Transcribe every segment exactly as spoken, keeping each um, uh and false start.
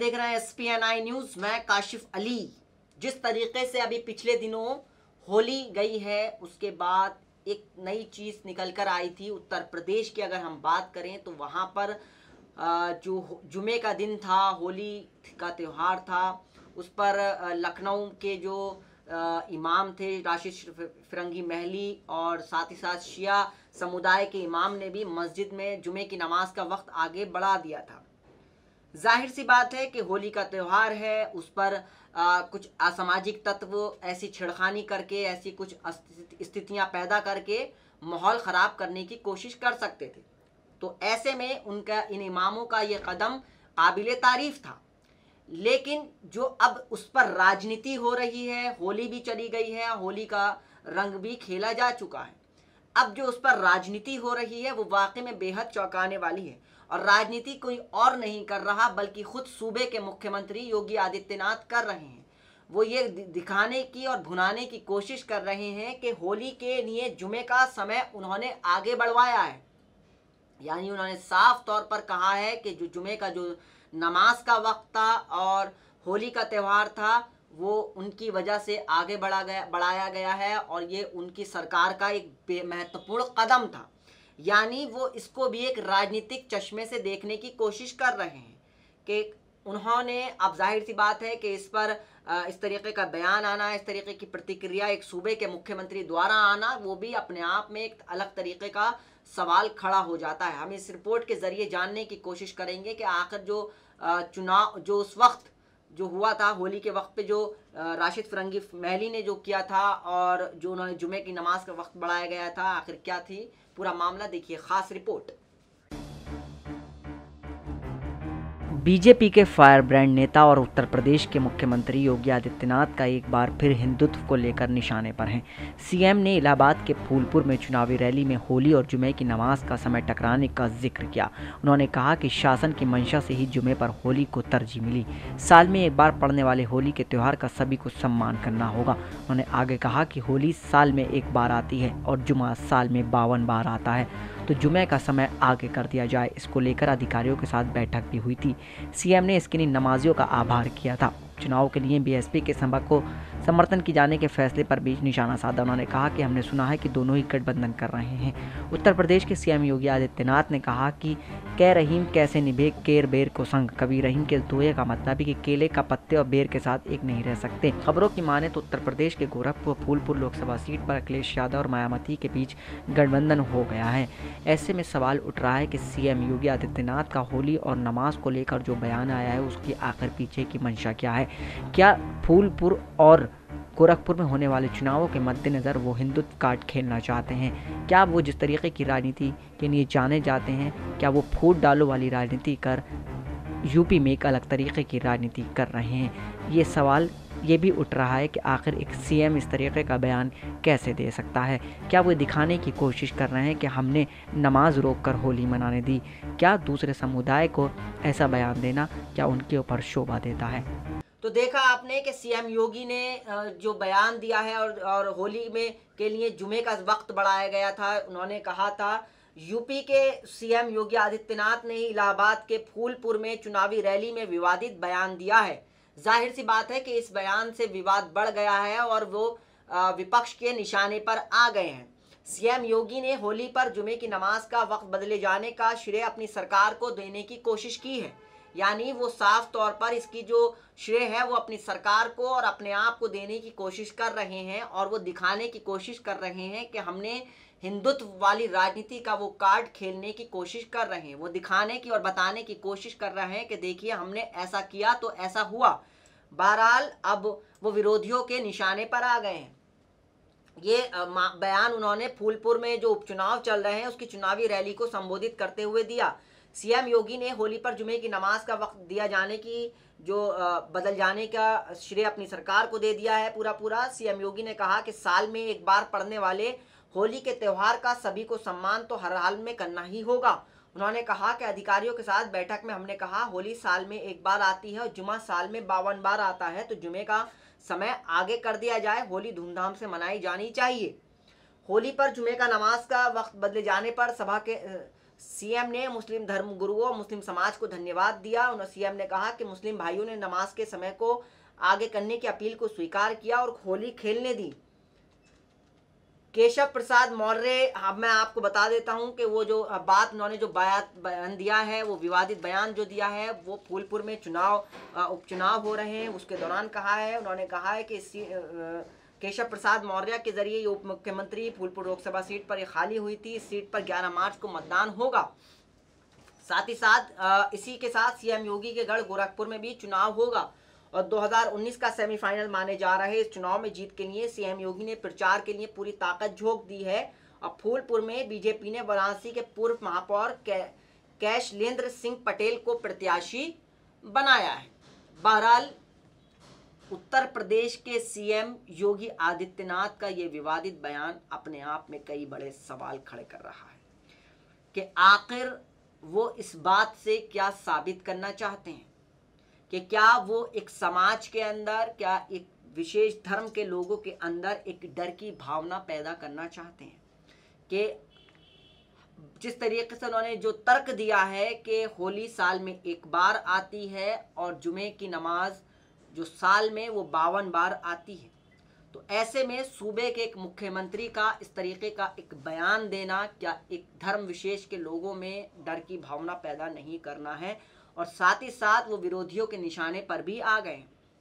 देख रहे हैं S P N I news. मैं काशिफ अली। जिस तरीके से अभी पिछले दिनों होली गई है उसके बाद एक नई चीज़ निकल कर आई थी उत्तर प्रदेश की। अगर हम बात करें तो वहाँ पर जो जुमे का दिन था, होली का त्यौहार था, उस पर लखनऊ के जो इमाम थे राशिद फिरंगी महली और साथ ही साथ शिया समुदाय के इमाम ने भी मस्जिद में जुमे की नमाज का वक्त आगे बढ़ा दिया था। जाहिर सी बात है कि होली का त्यौहार है, उस पर आ, कुछ असामाजिक तत्व ऐसी छेड़खानी करके, ऐसी कुछ स्थितियां पैदा करके माहौल ख़राब करने की कोशिश कर सकते थे। तो ऐसे में उनका, इन इमामों का ये कदम काबिले तारीफ़ था। लेकिन जो अब उस पर राजनीति हो रही है, होली भी चली गई है, होली का रंग भी खेला जा चुका है। अब जो उस पर राजनीति हो रही है वो वाकई में बेहद चौंकाने वाली है। और राजनीति कोई और नहीं कर रहा बल्कि खुद सूबे के मुख्यमंत्री योगी आदित्यनाथ कर रहे हैं। वो ये दिखाने की और भुनाने की कोशिश कर रहे हैं कि होली के लिए जुमे का समय उन्होंने आगे बढ़वाया है। यानी उन्होंने साफ तौर पर कहा है कि जो जुमे का जो नमाज का वक्त था और होली का त्यौहार था वो उनकी वजह से आगे बढ़ा गया बढ़ाया गया है और ये उनकी सरकार का एक महत्वपूर्ण कदम था। यानी वो इसको भी एक राजनीतिक चश्मे से देखने की कोशिश कर रहे हैं कि उन्होंने, अब जाहिर सी बात है कि इस पर इस तरीके का बयान आना, इस तरीके की प्रतिक्रिया एक सूबे के मुख्यमंत्री द्वारा आना, वो भी अपने आप में एक अलग तरीके का सवाल खड़ा हो जाता है। हम इस रिपोर्ट के ज़रिए जानने की कोशिश करेंगे कि आखिर जो चुनाव जो उस वक्त जो हुआ था, होली के वक्त पे जो राशिद फिरंगी महली ने जो किया था और जो उन्होंने जुमे की नमाज का वक्त बढ़ाया गया था, आखिर क्या थी पूरा मामला, देखिए खास रिपोर्ट। बीजेपी के फायर ब्रांड नेता और उत्तर प्रदेश के मुख्यमंत्री योगी आदित्यनाथ का एक बार फिर हिंदुत्व को लेकर निशाने पर हैं। सीएम ने इलाहाबाद के फूलपुर में चुनावी रैली में होली और जुमे की नमाज का समय टकराने का जिक्र किया। उन्होंने कहा कि शासन की मंशा से ही जुमे पर होली को तरजीह मिली। साल में एक बार पड़ने वाले होली के त्यौहार का सभी को सम्मान करना होगा। उन्होंने आगे कहा कि होली साल में एक बार आती है और जुमा साल में बावन बार आता है, तो जुमे का समय आगे कर दिया जाए। इसको लेकर अधिकारियों के साथ बैठक भी हुई थी। सीएम ने इसके लिए नमाजियों का आभार किया था। चुनाव के लिए बीएसपी के सभा को समर्थन किए जाने के फैसले पर भी निशाना साधा। उन्होंने कहा कि हमने सुना है कि दोनों ही गठबंधन कर रहे हैं। उत्तर प्रदेश के सीएम योगी आदित्यनाथ ने कहा कि कै रहीम कैसे निभे केर बेर को संग, कभी रहीम के दोहे का मतलब है कि केले का पत्ते और बेर के साथ एक नहीं रह सकते। खबरों की माने तो उत्तर प्रदेश के गोरखपुर फूलपुर लोकसभा सीट पर अखिलेश यादव और मायावती के बीच गठबंधन हो गया है। ऐसे में सवाल उठ रहा है कि सीएम योगी आदित्यनाथ का होली और नमाज को लेकर जो बयान आया है उसकी आखिर पीछे की मंशा क्या है। क्या फूलपुर और गोरखपुर में होने वाले चुनावों के मद्देनज़र वो हिंदुत्व कार्ड खेलना चाहते हैं? क्या वो जिस तरीके की राजनीति के लिए जाने जाते हैं, क्या वो फूट डालो वाली राजनीति कर यूपी में एक अलग तरीके की राजनीति कर रहे हैं? ये सवाल ये भी उठ रहा है कि आखिर एक सीएम इस तरीके का बयान कैसे दे सकता है? क्या वो दिखाने की कोशिश कर रहे हैं कि हमने नमाज रोक कर होली मनाने दी? क्या दूसरे समुदाय को ऐसा बयान देना क्या उनके ऊपर शोभा देता है? तो देखा आपने कि सीएम योगी ने जो बयान दिया है और और होली में के लिए जुमे का वक्त बढ़ाया गया था। उन्होंने कहा था, यूपी के सीएम योगी आदित्यनाथ ने इलाहाबाद के फूलपुर में चुनावी रैली में विवादित बयान दिया है। जाहिर सी बात है कि इस बयान से विवाद बढ़ गया है और वो विपक्ष के निशाने पर आ गए हैं। सीएम योगी ने होली पर जुमे की नमाज का वक्त बदले जाने का श्रेय अपनी सरकार को देने की कोशिश की है। यानी वो साफ तौर पर इसकी जो श्रेय है वो अपनी सरकार को और अपने आप को देने की कोशिश कर रहे हैं और वो दिखाने की कोशिश कर रहे हैं कि हमने हिंदुत्व वाली राजनीति का वो कार्ड खेलने की कोशिश कर रहे हैं। वो दिखाने की और बताने की कोशिश कर रहे हैं कि देखिए हमने ऐसा किया तो ऐसा हुआ। बहरहाल अब वो विरोधियों के निशाने पर आ गए हैं। ये बयान उन्होंने फूलपुर में जो उपचुनाव चल रहे हैं उसकी चुनावी रैली को संबोधित करते हुए दिया। सीएम योगी ने होली पर जुमे की नमाज का वक्त दिया जाने की जो बदल जाने का श्रेय अपनी सरकार को दे दिया है पूरा पूरा। सीएम योगी ने कहा कि साल में एक बार पड़ने वाले होली के त्यौहार का सभी को सम्मान तो हर हाल में करना ही होगा। उन्होंने कहा कि अधिकारियों के साथ बैठक में हमने कहा होली साल में एक बार आती है और जुमा साल में बावन बार आता है, तो जुमे का समय आगे कर दिया जाए। होली धूमधाम से मनाई जानी चाहिए। होली पर जुमे का नमाज का वक्त बदले जाने पर सभा के सीएम ने मुस्लिम धर्मगुरुओं और मुस्लिम समाज को धन्यवाद दिया। उन्होंने सीएम ने कहा कि मुस्लिम भाइयों ने नमाज के समय को आगे करने की अपील को स्वीकार किया और होली खेलने दी। केशव प्रसाद मौर्य, अब मैं आपको बता देता हूं कि वो जो बात उन्होंने जो बयान दिया है, वो विवादित बयान जो दिया है, वो फूलपुर में चुनाव उपचुनाव हो रहे हैं उसके दौरान कहा है। उन्होंने कहा है कि केशव प्रसाद मौर्य के जरिए उप मुख्यमंत्री फूलपुर लोकसभा सीट पर ये खाली हुई थी। इस सीट पर ग्यारह मार्च को मतदान होगा। साथ ही साथ इसी के साथ सीएम योगी के गढ़ गोरखपुर में भी चुनाव होगा और दो हज़ार उन्नीस का सेमीफाइनल माने जा रहे इस चुनाव में जीत के लिए सीएम योगी ने प्रचार के लिए पूरी ताकत झोंक दी है। और फूलपुर में बीजेपी ने वाराणसी के पूर्व महापौर कैशलेंद्र सिंह पटेल को प्रत्याशी बनाया है। बहरहाल उत्तर प्रदेश के सीएम योगी आदित्यनाथ का ये विवादित बयान अपने आप में कई बड़े सवाल खड़े कर रहा है कि आखिर वो इस बात से क्या साबित करना चाहते हैं कि क्या वो एक समाज के अंदर, क्या एक विशेष धर्म के लोगों के अंदर एक डर की भावना पैदा करना चाहते हैं कि जिस तरीके से उन्होंने जो तर्क दिया है कि होली साल में एक बार आती है और जुमे की नमाज जो साल में वो बावन बार आती है, तो ऐसे में सूबे के एक मुख्यमंत्री का इस तरीके का एक बयान देना क्या एक धर्म विशेष के लोगों में डर की भावना पैदा नहीं करना है? और साथ ही साथ वो विरोधियों के निशाने पर भी आ गए।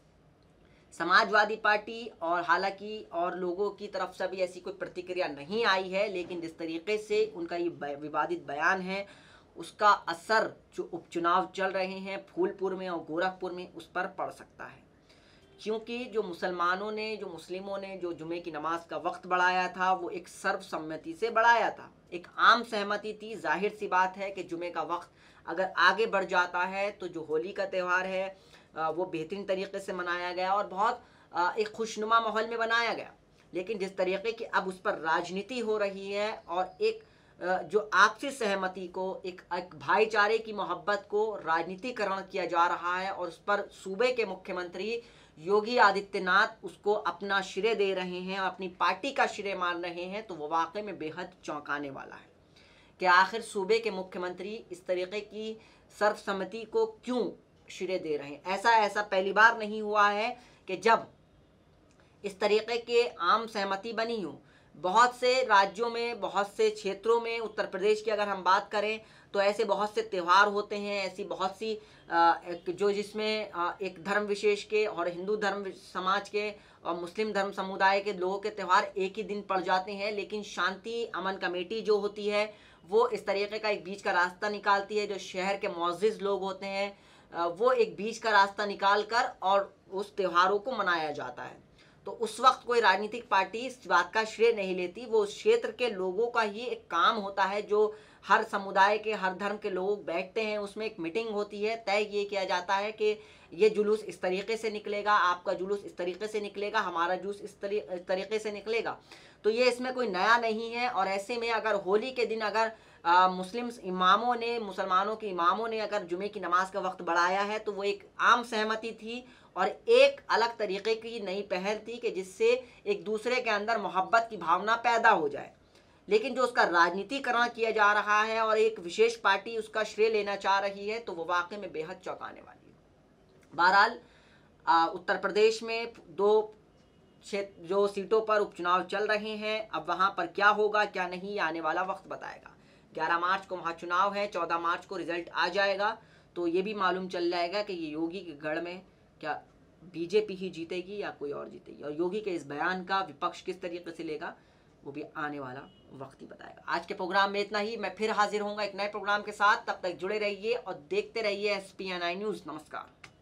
समाजवादी पार्टी और हालांकि और लोगों की तरफ से भी ऐसी कोई प्रतिक्रिया नहीं आई है, लेकिन जिस तरीके से उनका ये विवादित बयान है उसका असर जो उपचुनाव चल रहे हैं फूलपुर में और गोरखपुर में उस पर पड़ सकता है। क्योंकि जो मुसलमानों ने, जो मुस्लिमों ने जो जुमे की नमाज का वक्त बढ़ाया था वो एक सर्वसम्मति से बढ़ाया था, एक आम सहमति थी। जाहिर सी बात है कि जुमे का वक्त अगर आगे बढ़ जाता है तो जो होली का त्यौहार है वो बेहतरीन तरीके से मनाया गया और बहुत एक खुशनुमा माहौल में बनाया गया। लेकिन जिस तरीके की अब उस पर राजनीति हो रही है और एक जो आपसी सहमति को, एक, एक भाईचारे की मोहब्बत को राजनीतिकरण किया जा रहा है और उस पर सूबे के मुख्यमंत्री योगी आदित्यनाथ उसको अपना श्रेय दे रहे हैं, अपनी पार्टी का श्रेय मान रहे हैं, तो वो वाकई में बेहद चौंकाने वाला है कि आखिर सूबे के मुख्यमंत्री इस तरीके की सर्वसम्मति को क्यों श्रेय दे रहे हैं। ऐसा ऐसा पहली बार नहीं हुआ है कि जब इस तरीके के आम सहमति बनी हो। बहुत से राज्यों में, बहुत से क्षेत्रों में, उत्तर प्रदेश की अगर हम बात करें तो ऐसे बहुत से त्यौहार होते हैं, ऐसी बहुत सी जो जिसमें एक धर्म विशेष के और हिंदू धर्म समाज के और मुस्लिम धर्म समुदाय के लोगों के त्यौहार एक ही दिन पड़ जाते हैं, लेकिन शांति अमन कमेटी जो होती है वो इस तरीके का एक बीच का रास्ता निकालती है। जो शहर के मुअज़्ज़िज़ लोग होते हैं वो एक बीच का रास्ता निकाल कर और उस त्योहारों को मनाया जाता है। तो उस वक्त कोई राजनीतिक पार्टी इस बात का श्रेय नहीं लेती, वो उस क्षेत्र के लोगों का ही एक काम होता है। जो हर समुदाय के, हर धर्म के लोग बैठते हैं, उसमें एक मीटिंग होती है, तय ये किया जाता है कि ये जुलूस इस तरीके से निकलेगा, आपका जुलूस इस तरीके से निकलेगा, हमारा जुलूस इस तरीके से निकलेगा। तो ये इसमें कोई नया नहीं है। और ऐसे में अगर होली के दिन अगर आ, मुस्लिम इमामों ने, मुसलमानों के इमामों ने अगर जुमे की नमाज का वक्त बढ़ाया है तो वो एक आम सहमति थी और एक अलग तरीके की नई पहल थी कि जिससे एक दूसरे के अंदर मोहब्बत की भावना पैदा हो जाए। लेकिन जो उसका राजनीतिकरण किया जा रहा है और एक विशेष पार्टी उसका श्रेय लेना चाह रही है तो वो वाकई में बेहद चौंकाने वाली है। बहरहाल उत्तर प्रदेश में दो क्षेत्र जो सीटों पर उपचुनाव चल रहे हैं, अब वहां पर क्या होगा क्या नहीं आने वाला वक्त बताएगा। ग्यारह मार्च को वहाँ चुनाव है, चौदह मार्च को रिजल्ट आ जाएगा तो ये भी मालूम चल जाएगा कि ये योगी के गढ़ में क्या बीजेपी ही जीतेगी या कोई और जीतेगी। और योगी के इस बयान का विपक्ष किस तरीके से लेगा वो भी आने वाला वक्त ही बताएगा। आज के प्रोग्राम में इतना ही। मैं फिर हाजिर होऊंगा एक नए प्रोग्राम के साथ। तब तक जुड़े रहिए और देखते रहिए S P N I news. नमस्कार।